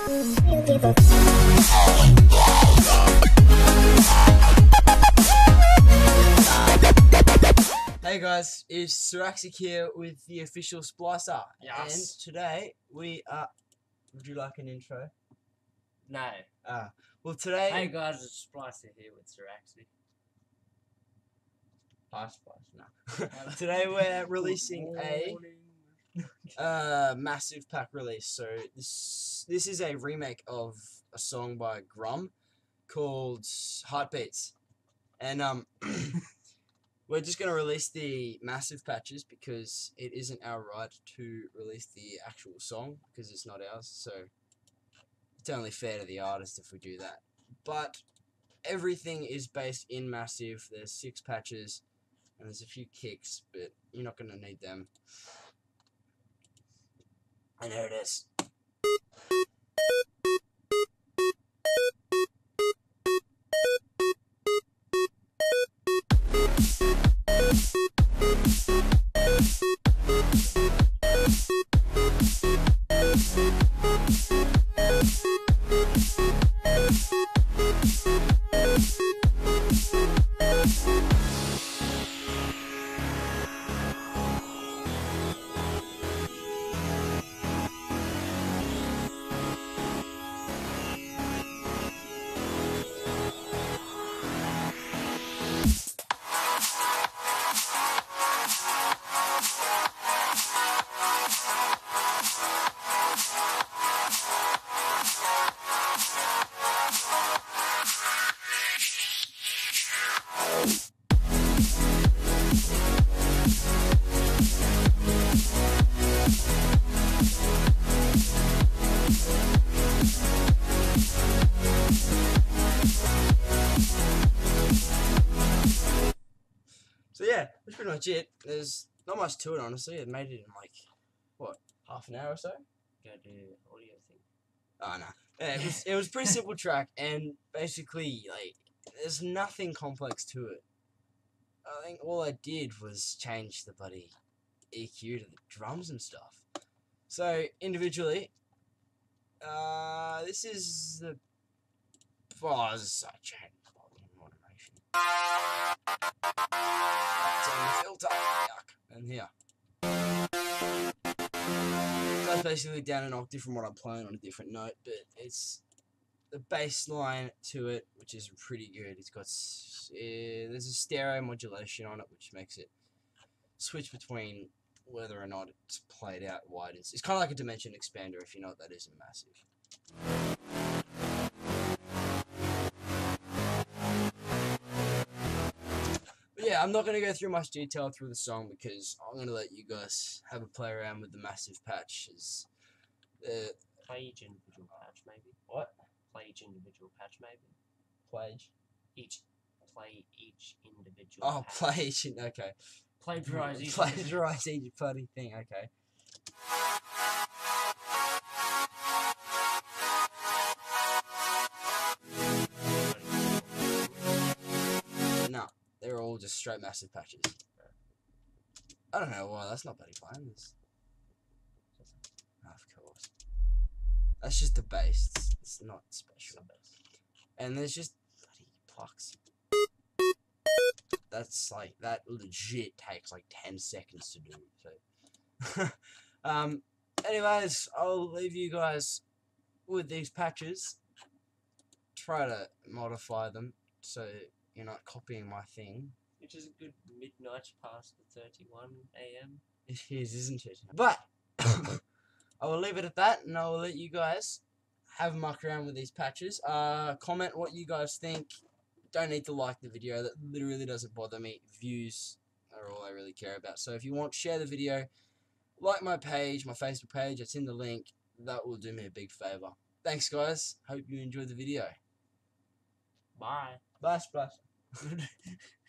Hey guys, it's Siraxic here with the official Splicer. Yes. And today we are... Would you like an intro? No. Well today... Hey guys, it's Splicer here with Siraxic. Hi Splice, no. Today we're releasing a massive pack release. So this is a remake of a song by Grum called Heartbeats. And we're just going to release the massive patches because it isn't our right to release the actual song because it's not ours, so it's only fair to the artist if we do that. But everything is based in massive. There's 6 patches and there's a few kicks, but you're not going to need them. And here it is. So yeah, that's pretty much it. There's not much to it, honestly. It made it in like, what, half an hour or so? Go do audio thing. Oh no. Yeah, it was a pretty simple track, and basically like there's nothing complex to it. I think all I did was change the bloody EQ to the drums and stuff. So individually, this is the such a automation. Turn the filter, yuck, and here. That's basically down an octave from what I'm playing on a different note, but it's the bass line to it, which is pretty good. It's got there's a stereo modulation on it, which makes it switch between whether or not it's played out wide. It's kind of like a dimension expander, if you know what that is in massive. But yeah, I'm not going to go through much detail through the song because I'm going to let you guys have a play around with the massive patches. Play each individual patch, maybe. What? Play each individual patch, maybe. Play each individual. Oh, patch. play each. Okay. Plagiarize each. Plagiarize each bloody thing. Okay. No, they're all just straight massive patches. I don't know why that's not bloody fine. Of course. That's just the bass. It's not special. And there's just bloody plucks. That's like, that legit takes like 10 seconds to do. So, anyways, I'll leave you guys with these patches. Try to modify them so you're not copying my thing. Which is a good midnight past the 31 AM. It is, isn't it? But I will leave it at that, and I will let you guys have a muck around with these patches. Comment what you guys think. Don't need to like the video. That literally doesn't bother me. Views are all I really care about. So if you want, share the video. Like my page, my Facebook page. It's in the link. That will do me a big favour. Thanks, guys. Hope you enjoyed the video. Bye. Bye, Splash.